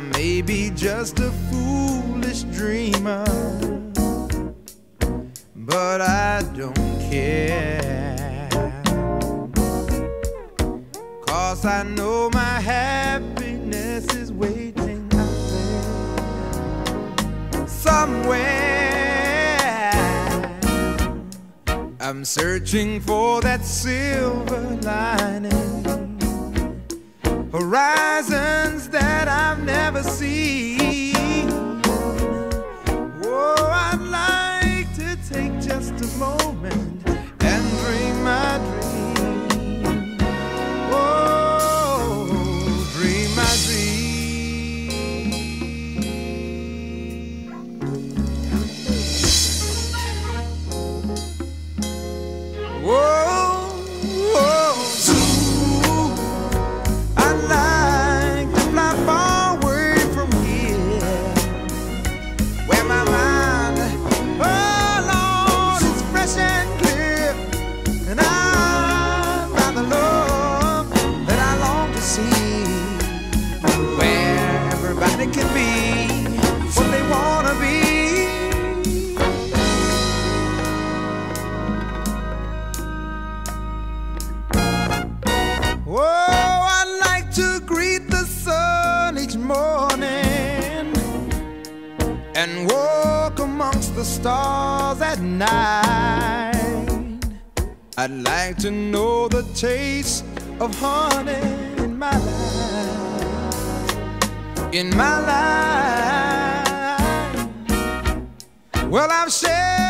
may be just a foolish dreamer, but I don't care, 'cause I know my happiness is waiting out there somewhere. I'm searching for that silver lining, horizons that I've never seen. Oh, I'd like to take just a moment and dream my dream. Oh, dream my dream. Whoa. Everybody can be what they want to be. Oh, I'd like to greet the sun each morning and walk amongst the stars at night. I'd like to know the taste of honey in my life. In my life, well, I've shared